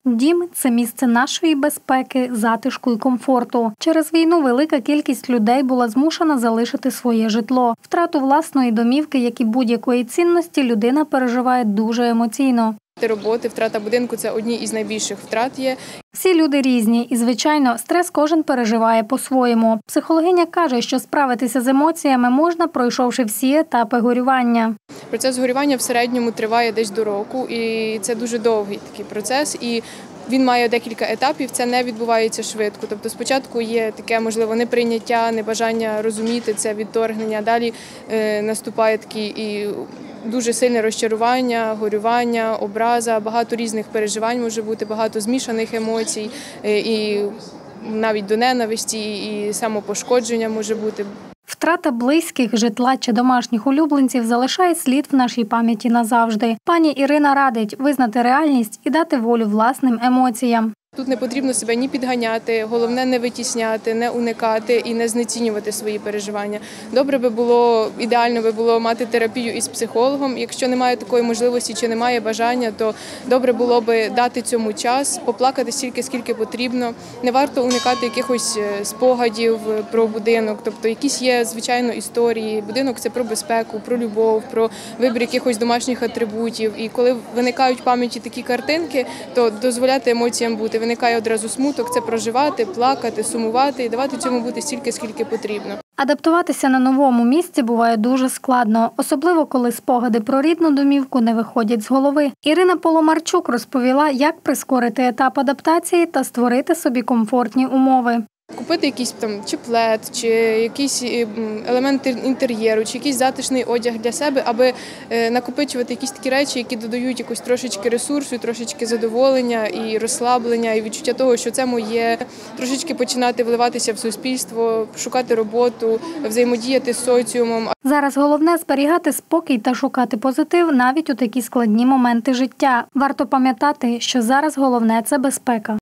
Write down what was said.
Дім – це місце нашої безпеки, затишку і комфорту. Через війну велика кількість людей була змушена залишити своє житло. Втрату власної домівки, як і будь-якої цінності, людина переживає дуже емоційно. Роботи, втрата будинку – це одні із найбільших втрат є. Всі люди різні і, звичайно, стрес кожен переживає по-своєму. Психологиня каже, що справитися з емоціями можна, пройшовши всі етапи горювання. Процес горювання в середньому триває десь до року, і це дуже довгий такий процес. І він має декілька етапів, це не відбувається швидко. Тобто спочатку є таке, можливо, неприйняття, небажання розуміти це, відторгнення. Далі наступає такий і дуже сильне розчарування, горювання, образа, багато різних переживань може бути, багато змішаних емоцій, і навіть до ненависті, і самопошкодження може бути. Втрата близьких, житла чи домашніх улюбленців залишає слід в нашій пам'яті назавжди. Пані Ірина радить визнати реальність і дати волю власним емоціям. Тут не потрібно себе ні підганяти, головне не витісняти, не уникати і не знецінювати свої переживання. Добре би було, ідеально би було мати терапію із психологом. Якщо немає такої можливості чи немає бажання, то добре було би дати цьому час, поплакати стільки, скільки потрібно. Не варто уникати якихось спогадів про будинок, тобто якісь є, звичайно, історії. Будинок – це про безпеку, про любов, про вибір якихось домашніх атрибутів. І коли виникають в пам'яті такі картинки, то дозволяти емоціям бути. Виникає одразу смуток, це проживати, плакати, сумувати і давати цьому бути стільки, скільки потрібно. Адаптуватися на новому місці буває дуже складно, особливо коли спогади про рідну домівку не виходять з голови. Ірина Поломарчук розповіла, як прискорити етап адаптації та створити собі комфортні умови. Купити якийсь там чи плед, чи якісь елементи інтер'єру, чи якийсь затишний одяг для себе, аби накопичувати якісь такі речі, які додають якусь трошечки ресурсу, трошечки задоволення і розслаблення, і відчуття того, що це моє, трошечки починати вливатися в суспільство, шукати роботу, взаємодіяти з соціумом. Зараз головне – зберігати спокій та шукати позитив навіть у такі складні моменти життя. Варто пам'ятати, що зараз головне – це безпека.